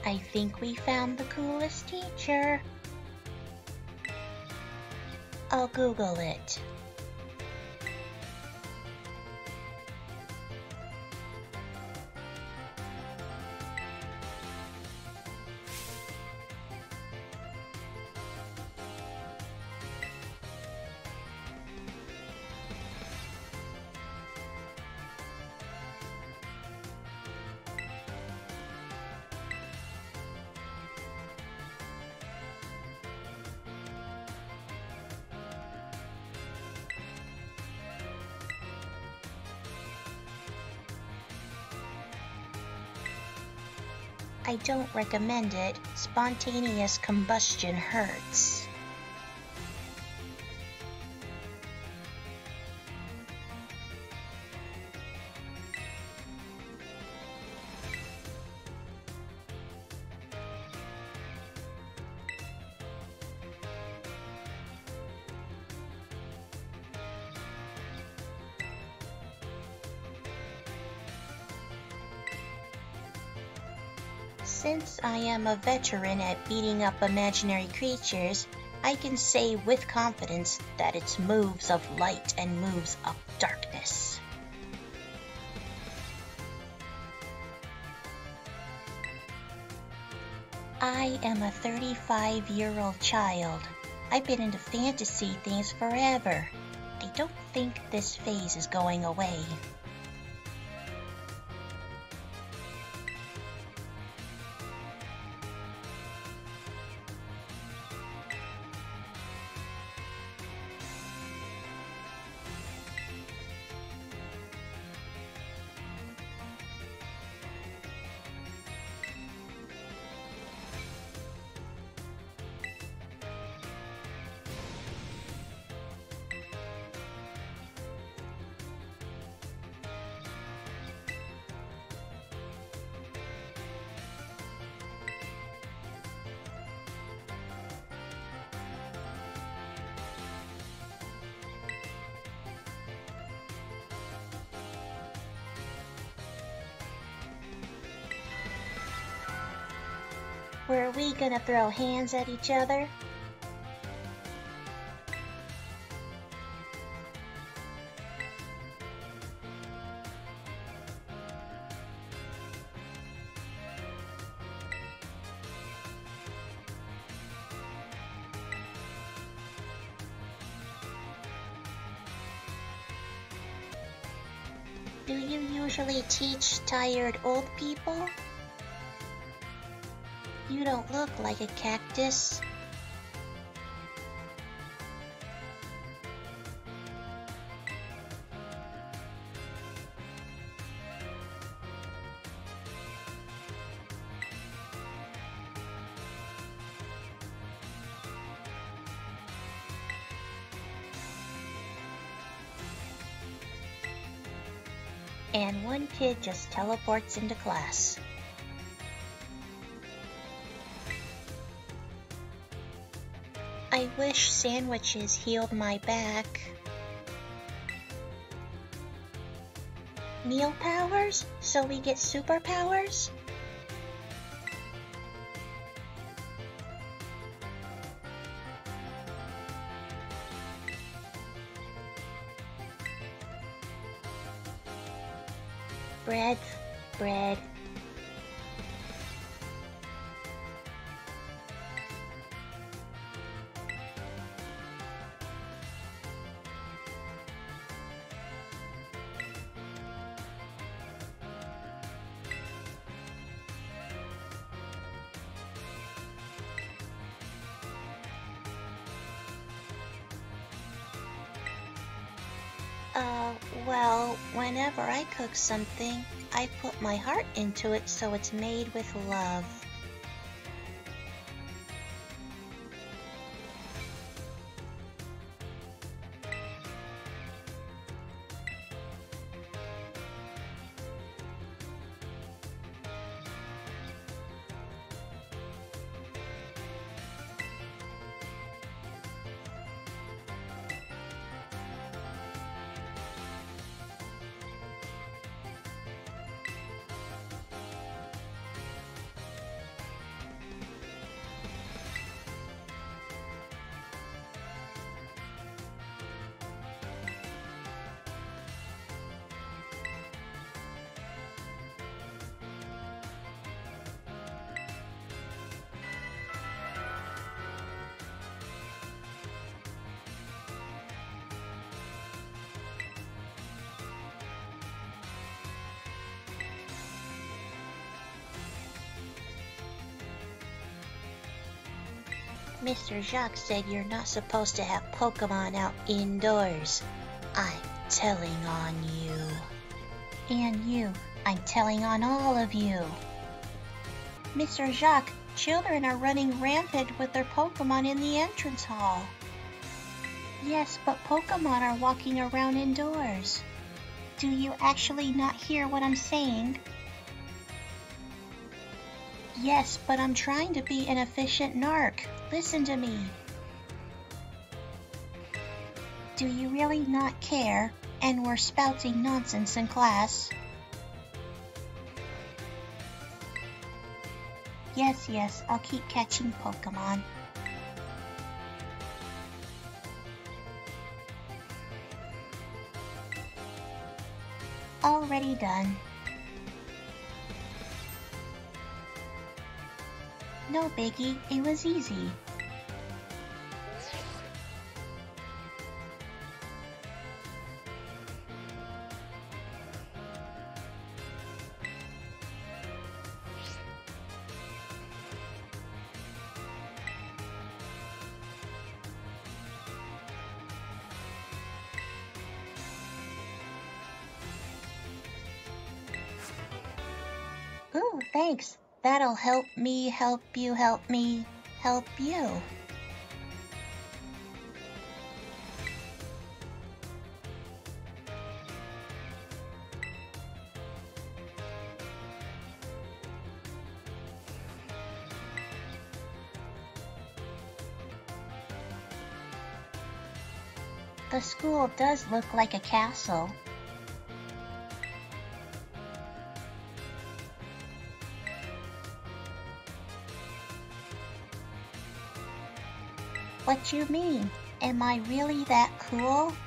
I think we found the coolest teacher. I'll Google it. I don't recommend it. Spontaneous combustion hurts. Since I am a veteran at beating up imaginary creatures, I can say with confidence that it's moves of light and moves of darkness. I am a 35-year-old child. I've been into fantasy things forever. I don't think this phase is going away. Were we gonna throw hands at each other? Do you usually teach tired old people? You don't look like a cactus. And one kid just teleports into class. I wish sandwiches healed my back. Meal powers? So we get superpowers? Bread, bread. Well, whenever I cook something, I put my heart into it so it's made with love. Mr. Jacques said you're not supposed to have Pokemon out indoors. I'm telling on you. And you. I'm telling on all of you. Mr. Jacques, children are running rampant with their Pokemon in the entrance hall. Yes, but Pokemon are walking around indoors. Do you actually not hear what I'm saying? Yes, but I'm trying to be an efficient narc. Listen to me. Do you really not care? And we're spouting nonsense in class. Yes, I'll keep catching Pokemon. Already done. No biggie, it was easy. Ooh, thanks. That'll help me help you help me help you. The school does look like a castle. What you mean? Am I really that cool?